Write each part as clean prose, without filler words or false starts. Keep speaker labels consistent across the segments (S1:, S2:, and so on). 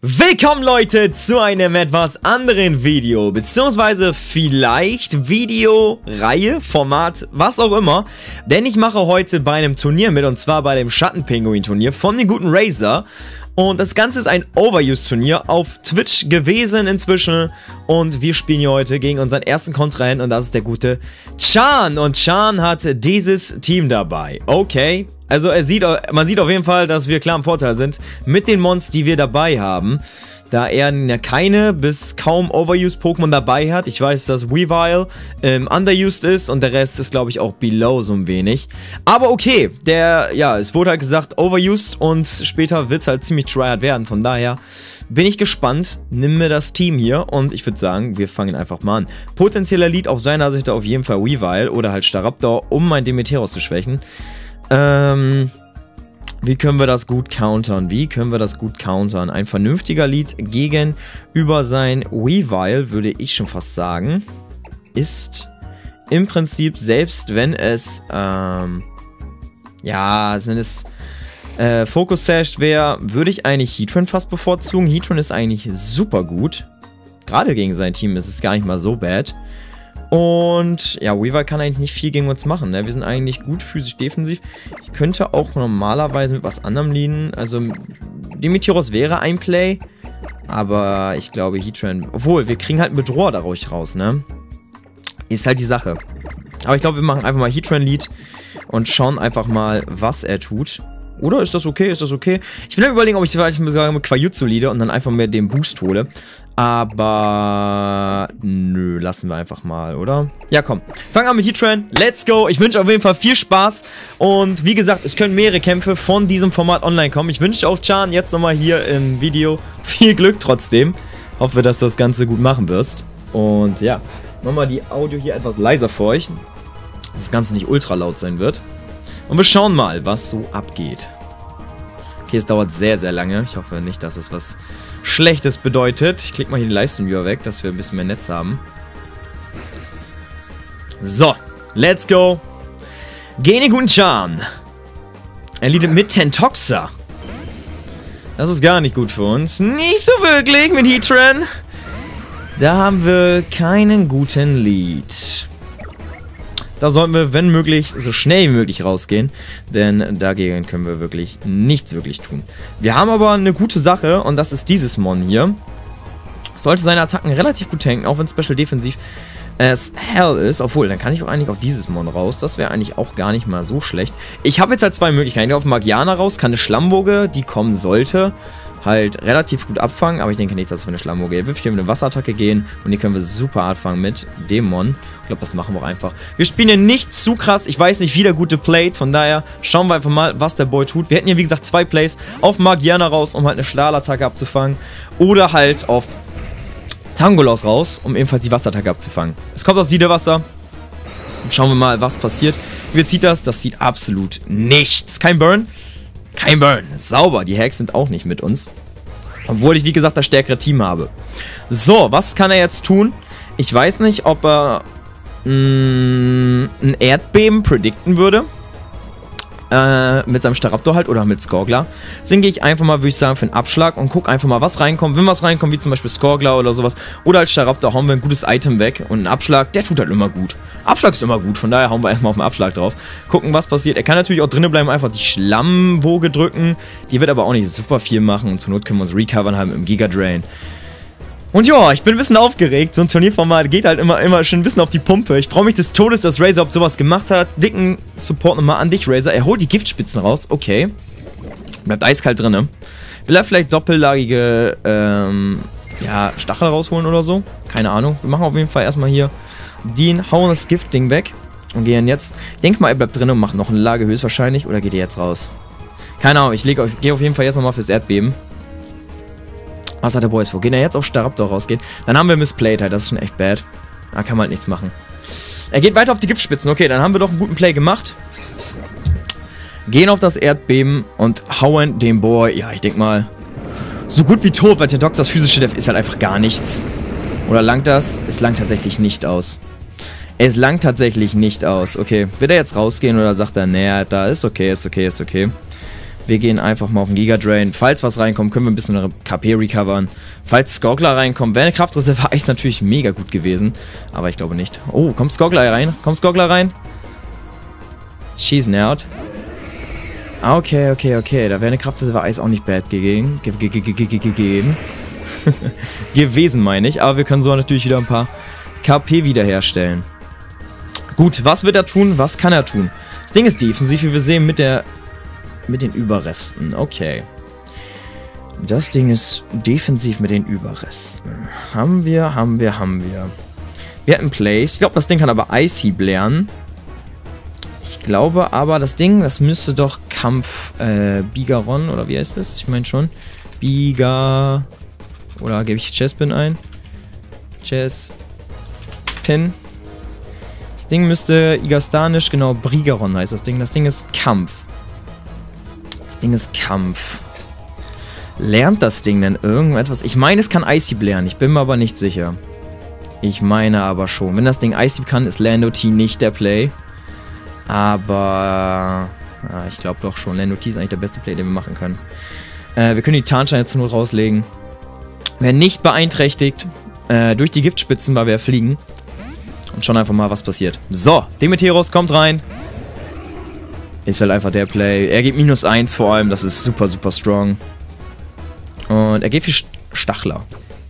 S1: Willkommen Leute zu einem etwas anderen Video, beziehungsweise vielleicht Videoreihe, Format, was auch immer. Denn ich mache heute bei einem Turnier mit, und zwar bei dem Schattenpinguin-Turnier von dem guten Razer. Und das Ganze ist ein Overuse-Turnier auf Twitch gewesen inzwischen. Und wir spielen hier heute gegen unseren ersten Kontrahenten, und das ist der gute Chan. Und Chan hat dieses Team dabei. Okay. Also man sieht auf jeden Fall, dass wir klar im Vorteil sind mit den Mons, die wir dabei haben. Da er ja keine bis kaum Overused-Pokémon dabei hat. Ich weiß, dass Weavile underused ist und der Rest ist, glaube ich, auch below so ein wenig. Aber okay, es wurde halt gesagt Overused und später wird es halt ziemlich tryhard werden. Von daher bin ich gespannt. Nimm mir das Team hier und ich würde sagen, wir fangen einfach mal an. Potenzieller Lead auf seiner Seite auf jeden Fall Weavile oder halt Staraptor, um mein Demeteros zu schwächen. Wie können wir das gut countern? Ein vernünftiger Lead gegenüber sein Weavile, würde ich schon fast sagen, ist im Prinzip, selbst wenn es, Focus Sash wäre, würde ich eigentlich Heatran fast bevorzugen. Heatran ist eigentlich super gut. Gerade gegen sein Team ist es gar nicht mal so bad. Und ja, Weavile kann eigentlich nicht viel gegen uns machen, ne? Wir sind eigentlich gut physisch-defensiv. Ich könnte auch normalerweise mit was anderem leaden. Also, Demeteros wäre ein Play. Aber ich glaube, Heatran... Obwohl, wir kriegen halt einen Bedroher daraus raus, ne? Ist halt die Sache. Aber ich glaube, wir machen einfach mal Heatran-Lead und schauen einfach mal, was er tut. Oder ist das okay? Ich will mir überlegen, ob ich vielleicht sogar mit Quajutsu leade und dann einfach mehr den Boost hole. Aber nö, lassen wir einfach mal, oder? Ja, komm. Fangen wir an mit Heatran. Let's go. Ich wünsche auf jeden Fall viel Spaß. Und wie gesagt, es können mehrere Kämpfe von diesem Format online kommen. Ich wünsche auch Chan jetzt nochmal hier im Video viel Glück trotzdem. Hoffe, dass du das Ganze gut machen wirst. Und ja, machen wir die Audio hier etwas leiser für euch, dass das Ganze nicht ultra laut sein wird. Und wir schauen mal, was so abgeht. Okay, es dauert sehr, sehr lange. Ich hoffe nicht, dass es was Schlechtes bedeutet. Ich klicke mal hier die Leistung wieder weg, dass wir ein bisschen mehr Netz haben. So, let's go. Gegen den guten Chan. Er leadet mit Tentoxa. Das ist gar nicht gut für uns. Nicht so wirklich mit Heatran. Da haben wir keinen guten Lead. Da sollten wir, wenn möglich, so schnell wie möglich rausgehen, denn dagegen können wir wirklich nichts tun. Wir haben aber eine gute Sache, und das ist dieses Mon hier. Sollte seine Attacken relativ gut tanken, auch wenn Special defensiv as hell ist. Obwohl, dann kann ich auch eigentlich auf dieses Mon raus. Das wäre eigentlich auch gar nicht mal so schlecht. Ich habe jetzt halt zwei Möglichkeiten. Ich kann auf Magiana raus, kann eine Schlammwoge, die kommen sollte, halt relativ gut abfangen, aber ich denke nicht, dass wir eine Schlammwoge gibt. Wir mit eine Wasserattacke gehen und die können wir super abfangen mit Dämon. Ich glaube, das machen wir auch einfach. Wir spielen hier nicht zu krass. Ich weiß nicht, wie der gute playt. Von daher schauen wir einfach mal, was der Boy tut. Wir hätten hier, wie gesagt, zwei Plays auf Magiana raus, um halt eine Stahlattacke abzufangen. Oder halt auf Tangolos raus, um ebenfalls die Wasserattacke abzufangen. Es kommt aus Siedewasser. Und schauen wir mal, was passiert. Wie sieht das? Das sieht absolut nichts. Kein Burn. Kein Burn. Sauber. Die Hacks sind auch nicht mit uns. Obwohl ich, wie gesagt, das stärkere Team habe. So, was kann er jetzt tun? Ich weiß nicht, ob er ein Erdbeben predikten würde. Mit seinem Staraptor halt oder mit Skorgler. Deswegen gehe ich einfach mal, würde ich sagen, für einen Abschlag und gucke einfach mal, was reinkommt. Wenn was reinkommt, wie zum Beispiel Skorgler oder sowas. Oder als Staraptor hauen wir ein gutes Item weg. Und ein Abschlag, der tut halt immer gut. Abschlag ist immer gut, von daher hauen wir erstmal auf den Abschlag drauf. Gucken, was passiert. Er kann natürlich auch drinnen bleiben, einfach die Schlammwoge drücken. Die wird aber auch nicht super viel machen. Und zur Not können wir uns recovern halt mit dem Giga Drain. Und ja, ich bin ein bisschen aufgeregt. So ein Turnierformat geht halt immer schon ein bisschen auf die Pumpe. Ich freue mich des Todes, dass Razer ob sowas gemacht hat. Dicken Support nochmal an dich, Razer. Er holt die Giftspitzen raus. Okay. Bleibt eiskalt drin, ne? Will er vielleicht doppellagige, Stachel rausholen oder so? Keine Ahnung. Wir machen auf jeden Fall erstmal hier den, hauen das Giftding weg und gehen jetzt. Ich denke mal, er bleibt drin und macht noch eine Lage höchstwahrscheinlich. Oder geht er jetzt raus? Keine Ahnung. Ich gehe auf jeden Fall jetzt nochmal fürs Erdbeben. Was hat der Boys vor? Gehen er jetzt auf Staraptor rausgehen? Dann haben wir missplayed halt. Das ist schon echt bad. Da kann man halt nichts machen. Er geht weiter auf die Giftspitzen. Okay, dann haben wir doch einen guten Play gemacht. Gehen auf das Erdbeben und hauen den Boy. Ja, ich denke mal, so gut wie tot, weil der Dox physische Def ist halt einfach gar nichts. Oder langt das? Es langt tatsächlich nicht aus. Okay, wird er jetzt rausgehen oder sagt er, naja, da ist okay. Wir gehen einfach mal auf den Giga Drain. Falls was reinkommt, können wir ein bisschen KP recovern. Falls Skorgler reinkommt, wäre eine Kraftreserve Eis natürlich mega gut gewesen. Aber ich glaube nicht. Oh, kommt Skorgler rein? Kommt Skorgler rein? Schießen out. Okay. Da wäre eine Kraftreserve Eis auch nicht bad gegeben. Gewesen, meine ich. Aber wir können so natürlich wieder ein paar KP wiederherstellen. Gut, was wird er tun? Was kann er tun? Das Ding ist defensiv, wie wir sehen, mit den Überresten. Okay. Das Ding ist defensiv mit den Überresten. Haben wir. Wir hätten Place. Ich glaube, das Ding kann aber Icy lernen. Ich glaube aber, das Ding, das müsste doch Kampf Bigaron, oder wie heißt das? Ich meine schon. Biga... Oder gebe ich Chespin ein? Chespin. Das Ding müsste Igastanisch, genau, Brigaron heißt das Ding. Das Ding ist Kampf. Lernt das Ding denn irgendetwas? Ich meine, es kann Icy lernen. Ich bin mir aber nicht sicher. Ich meine aber schon. Wenn das Ding Icy kann, ist Lando T nicht der Play. Aber... Ja, ich glaube doch schon. Lando T ist eigentlich der beste Play, den wir machen können. Wir können die Tarnsteine zur Not rauslegen. Werden nicht beeinträchtigt durch die Giftspitzen, weil wir fliegen. Und schauen einfach mal, was passiert. So, Demeteros kommt rein. Ist halt einfach der Play. Er geht -1 vor allem. Das ist super, super strong. Und er geht für Stachler.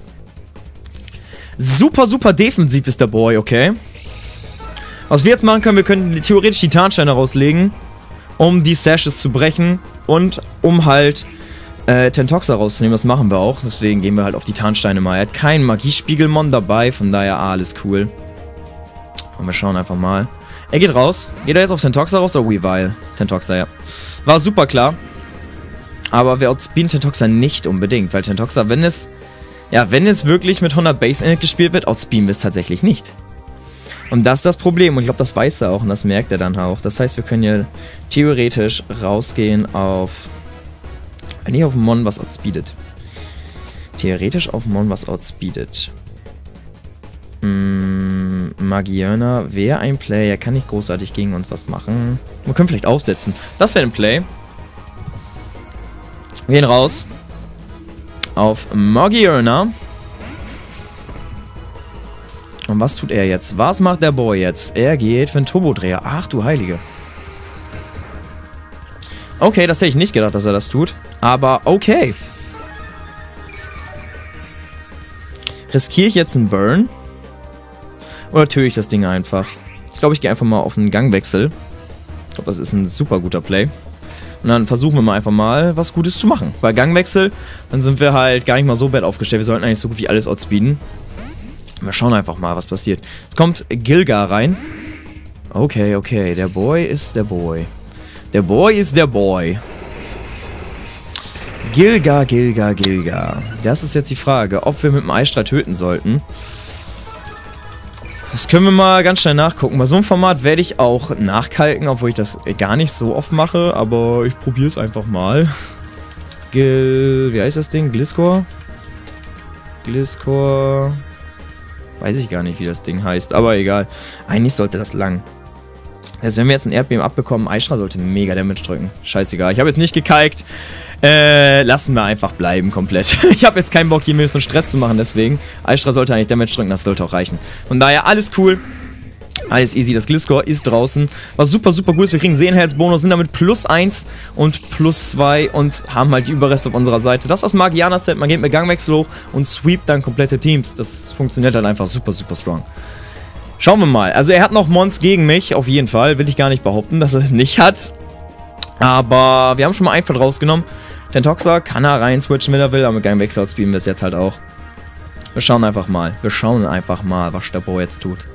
S1: Super, super defensiv ist der Boy, okay. Was wir jetzt machen können, wir können theoretisch die Tarnsteine rauslegen, um die Sashes zu brechen und um halt Tentoxa rauszunehmen. Das machen wir auch. Deswegen gehen wir halt auf die Tarnsteine mal. Er hat keinen Magiespiegelmon dabei, von daher alles cool. Und wir schauen einfach mal. Er geht raus. Geht er jetzt auf Tentoxa raus oder Weavile? Tentoxa, ja. War super klar. Aber wir outspeeden Tentoxa nicht unbedingt, weil Tentoxa, wenn es wirklich mit 100 Base Init gespielt wird, outspeeden wir es tatsächlich nicht. Und das ist das Problem. Und ich glaube, das weiß er auch und das merkt er dann auch. Das heißt, wir können hier theoretisch rausgehen auf... Nicht auf Mon, was outspeedet. Theoretisch auf Mon, was outspeedet. Magiana wäre ein Play. Er kann nicht großartig gegen uns was machen. Wir können vielleicht aufsetzen. Das wäre ein Play. Wir gehen raus. Auf Magiana. Und was tut er jetzt? Was macht der Boy jetzt? Er geht für einen Turbodreher. Ach du Heilige. Okay, das hätte ich nicht gedacht, dass er das tut. Aber okay. Riskiere ich jetzt einen Burn? Oder töte ich das Ding einfach? Ich glaube, ich gehe einfach mal auf einen Gangwechsel. Ich glaube, das ist ein super guter Play. Und dann versuchen wir mal einfach mal, was Gutes zu machen. Bei Gangwechsel, dann sind wir halt gar nicht mal so bad aufgestellt. Wir sollten eigentlich so gut wie alles outspeeden. Wir schauen einfach mal, was passiert. Es kommt Gilgar rein. Okay, okay. Der Boy ist der Boy. Der Boy ist der Boy. Gilgar. Das ist jetzt die Frage, ob wir mit dem Eisstrahl töten sollten. Das können wir mal ganz schnell nachgucken. Bei so einem Format werde ich auch nachkalken, obwohl ich das gar nicht so oft mache. Aber ich probiere es einfach mal. Wie heißt das Ding? Gliscor? Gliscor... Weiß ich gar nicht, wie das Ding heißt. Aber egal. Eigentlich sollte das lang. Also wenn wir jetzt ein Erdbeben abbekommen, Eisstrahl sollte mega Damage drücken. Scheißegal. Ich habe jetzt nicht gekalkt. Lassen wir einfach bleiben komplett. Ich habe jetzt keinen Bock, hier mir so einen Stress zu machen, deswegen. Eisstrahl sollte eigentlich Damage drücken, das sollte auch reichen. Von daher alles cool. Alles easy. Das Gliscor ist draußen. Was super, super gut ist. Wir kriegen Seelenherzbonus, sind damit +1 und +2 und haben halt die Überreste auf unserer Seite. Das ist das Magiana-Set. Man geht mit Gangwechsel hoch und sweept dann komplette Teams. Das funktioniert halt einfach super, super strong. Schauen wir mal. Also er hat noch Mons gegen mich, auf jeden Fall. Will ich gar nicht behaupten, dass er es nicht hat. Aber wir haben schon mal ein Feld rausgenommen. Tentoxa kann er rein switchen, wenn er will, aber mit Gangwechsel outspeeden wir es jetzt halt auch. Wir schauen einfach mal. Was der Bo jetzt tut.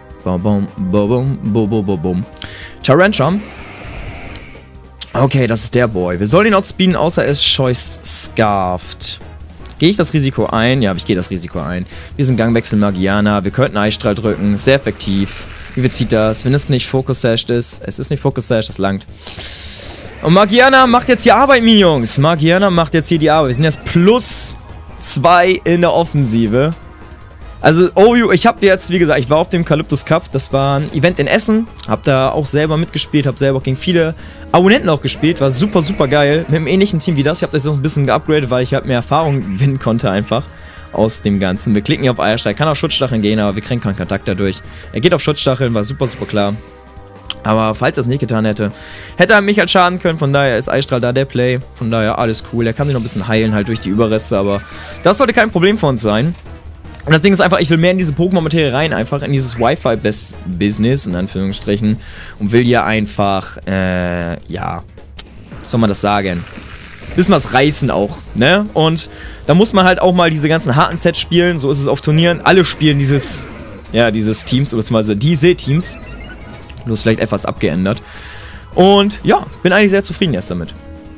S1: Bum. Tyrantrum. Okay, das ist der Boy. Wir sollen ihn outspeeden, außer er ist Choice Scarfed. Gehe ich das Risiko ein? Ja, ich gehe das Risiko ein. Wir sind Gangwechsel Magiana. Wir könnten Eisstrahl drücken. Sehr effektiv. Wie viel zieht das? Wenn es nicht Focus-Sashed ist. Es ist nicht Focus-Sashed, das langt. Und Magiana macht jetzt hier Arbeit, Minions. Magiana macht jetzt hier die Arbeit. Wir sind jetzt +2 in der Offensive. Also, OU, ich habe jetzt, wie gesagt, ich war auf dem Calyptus Cup. Das war ein Event in Essen. Hab da auch selber mitgespielt, hab selber gegen viele Abonnenten auch gespielt. War super, super geil. Mit einem ähnlichen Team wie das. Ich habe das noch ein bisschen geupgradet, weil ich halt mehr Erfahrung gewinnen konnte einfach aus dem Ganzen. Wir klicken hier auf Eierstall. Kann auch Schutzstacheln gehen, aber wir kriegen keinen Kontakt dadurch. Er geht auf Schutzstacheln, war super, super klar. Aber falls er es nicht getan hätte, hätte er mich halt schaden können. Von daher ist Eisstrahl da der Play. Von daher alles cool. Er kann sich noch ein bisschen heilen halt durch die Überreste, aber das sollte kein Problem für uns sein. Und das Ding ist einfach, ich will mehr in diese Pokémon-Materie rein, einfach in dieses Wi-Fi-Business, in Anführungsstrichen. Und will hier einfach, ja, was soll man das sagen? Bisschen was reißen auch, ne? Und da muss man halt auch mal diese ganzen harten Sets spielen, so ist es auf Turnieren. Alle spielen dieses Teams, beziehungsweise diese Teams. Bloß vielleicht etwas abgeändert. Und ja, bin eigentlich sehr zufrieden erst damit.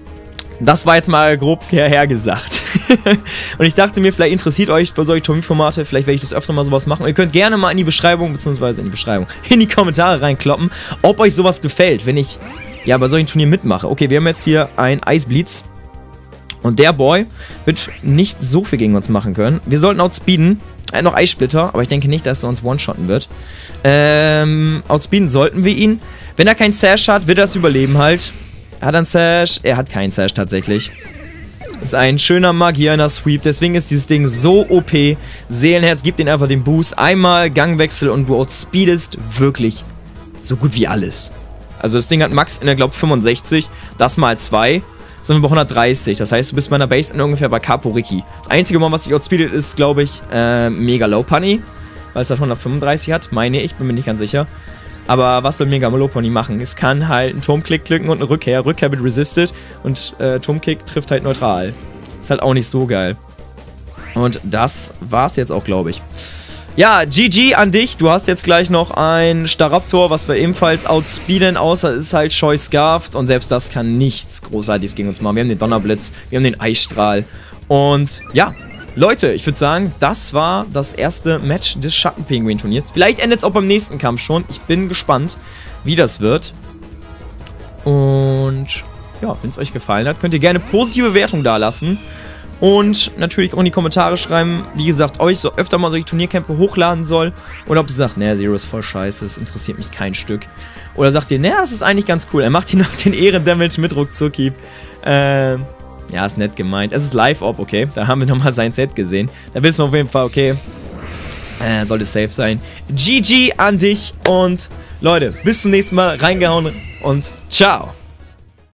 S1: Das war jetzt mal grob hergesagt. Und ich dachte mir, vielleicht interessiert euch für solche Turnierformate, vielleicht werde ich das öfter mal sowas machen. Und ihr könnt gerne mal in die Beschreibung, beziehungsweise in die Kommentare reinkloppen, ob euch sowas gefällt, wenn ich ja bei solchen Turnieren mitmache. Okay, wir haben jetzt hier ein Eisblitz. Und der Boy wird nicht so viel gegen uns machen können. Wir sollten outspeeden. Er hat noch Eissplitter, aber ich denke nicht, dass er uns one-shotten wird. Outspeeden sollten wir ihn. Wenn er keinen Sash hat, wird er es überleben halt. Er hat einen Sash. Er hat keinen Sash tatsächlich. Ist ein schöner magierender Sweep. Deswegen ist dieses Ding so OP. Seelenherz gibt ihn einfach den Boost. Einmal Gangwechsel und du outspeedest wirklich so gut wie alles. Also das Ding hat Max in der, glaube ich, 65. Das mal 2. Sind wir bei 130. Das heißt, du bist bei einer Base in ungefähr bei Capo Ricky. Das einzige Mal, was sich outspeedet, ist, glaube ich, Mega Low Pony. Weil es halt 135 hat. Meine ich, bin mir nicht ganz sicher. Aber was soll Mega Low Pony machen? Es kann halt einen Turmkick klicken und eine Rückkehr. Rückkehr wird resisted und Turmkick trifft halt neutral. Ist halt auch nicht so geil. Und das war's jetzt auch, glaube ich. Ja, GG an dich. Du hast jetzt gleich noch ein Staraptor, was wir ebenfalls outspeeden, außer es ist halt Scheu Scarft. Und selbst das kann nichts Großartiges gegen uns machen. Wir haben den Donnerblitz, wir haben den Eisstrahl. Und ja, Leute, ich würde sagen, das war das erste Match des Schattenpinguin-Turniers. Vielleicht endet es auch beim nächsten Kampf schon. Ich bin gespannt, wie das wird. Und ja, wenn es euch gefallen hat, könnt ihr gerne positive Bewertung dalassen. Und natürlich auch in die Kommentare schreiben, wie gesagt, euch so öfter mal solche Turnierkämpfe hochladen soll. Oder ob ihr sagt, naja, Zero ist voll scheiße, das interessiert mich kein Stück. Oder sagt ihr, naja, das ist eigentlich ganz cool. Er macht hier noch den Ehrendamage mit Ruckzucki. Ja, ist nett gemeint. Es ist Live-Op, okay. Da haben wir nochmal sein Set gesehen. Da wissen wir auf jeden Fall, okay, sollte safe sein. GG an dich und Leute, bis zum nächsten Mal. Reingehauen und ciao.